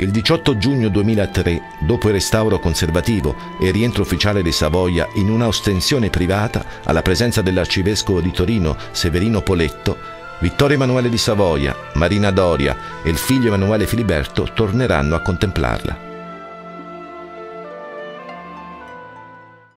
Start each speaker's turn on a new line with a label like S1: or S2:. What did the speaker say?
S1: Il 18 giugno 2003, dopo il restauro conservativo e il rientro ufficiale di Savoia in una ostensione privata, alla presenza dell'arcivescovo di Torino Severino Poletto, Vittorio Emanuele di Savoia, Marina Doria e il figlio Emanuele Filiberto torneranno a contemplarla.